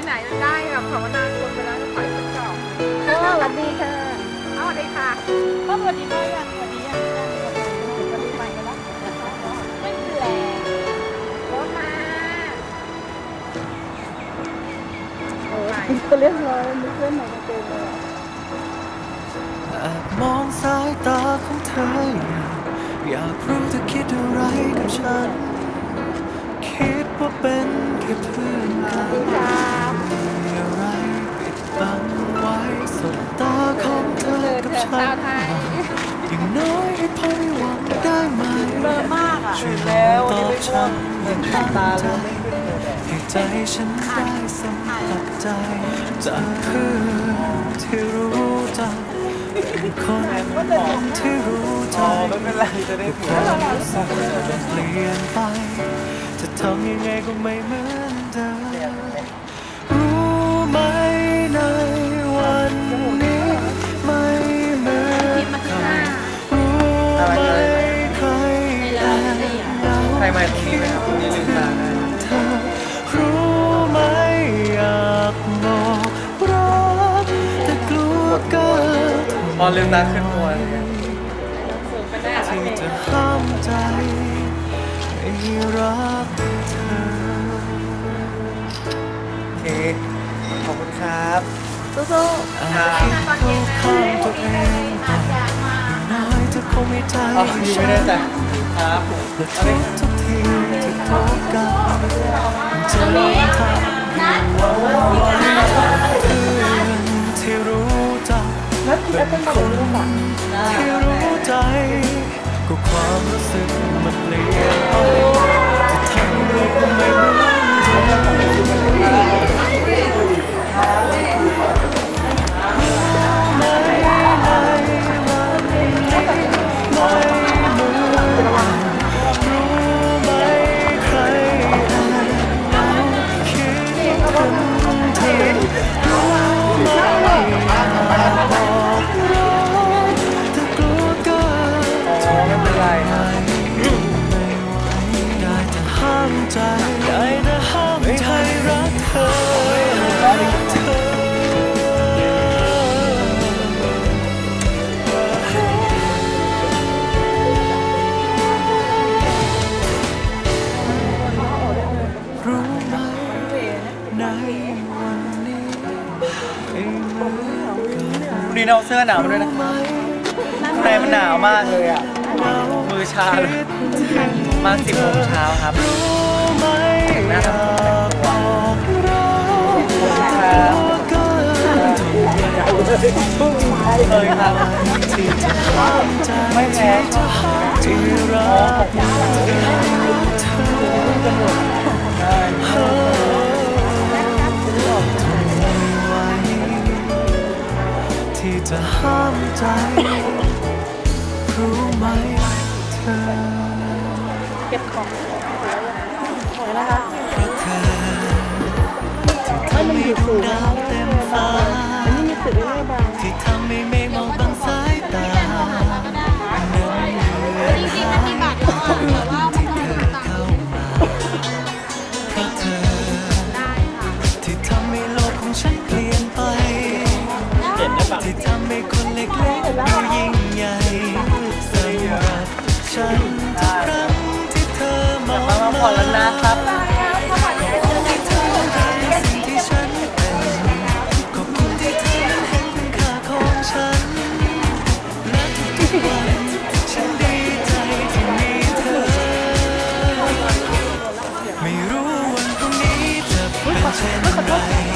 ไหนๆได้แบบภาวนาคนไปแล้วถอยไปก่อนสวัสดีค่ะสวัสดีค่ะก็สวัสดีพ่อยังสวัสดียังสวัสดีไปกันแล้วไม่เป็นไรรถมาก็เรียบร้อยไม่เพื่อนไหนจะเจอเลยมองสายตาของเธออยากรู้เธอคิดอะไรกับฉันคิดว่าเป็นแค่เพื่อนกันมีอะไรปิดบังไว้สบตาของเธอกับฉันอย่างน้อยให้พอได้หวังได้ไหมช่วยแล้วตอบฉันอย่างตั้งใจให้ใจฉันได้สัมผัสใจจากเพื่อนที่รู้จักเป็นคนที่รู้ใจความรู้สึกเปลี่ยนไปจะทำยังไงก็ไม่เหมือนเดิมรู้ไหมในวันนี้ไม่เหมือนเก่ารู้ไหมใครแอบเหงาคิดถึงเธอรู้ไหมอยากบอกรักแต่กลัวเกินพอลืมตาขึ้นมัวที่จะห้ามใจให้รักเธอโอเคขอบคุณครับสู้ๆคิดเข้าข้างตัวเองบ่อยน้อยเธอคงไม่ใจไม่ได้จ้ะครับและทุกทีที่พบกันจะลองทำให้วันเพื่อนที่รู้จักเป็นคนที่รู้ใจก็ความรู้สึกมันเปลี่ยนไปจะทำอะไรก็ไม่เหมือนเดิมได้แต่ห้ามใจรักเธอรู้ไหมในวันนี้ไม่เหมือนกันวันนี้เราเสื้อหนาวมาด้วยนะข้างในมันหนาวมากเลยอ่ะมือชาเลยมา10 โมงเช้าครับหน้าทำเลยครับไม่แพ้ที่รักเธอที่จะห้ามใจรู้ไหมเธอเก็บของนะคะไม่มันอยู่สูงดาวเต็มฟ้าอันนี้มีตึกไม่บางที่ทำให้เมฆมองบางสายตาจริงๆมันมีบัตรที่เธอเข้ามาเพราะเธอที่ทำให้โลกของฉันเปลี่ยนไปที่ทำให้คนเล็กๆดูยิ่งใหญ่สำหรับฉันทุกครั้งที่เธอมองมาพอแล้วนะครับไม่รู้วันพรุ่งนี้จะเป็นเช่นไร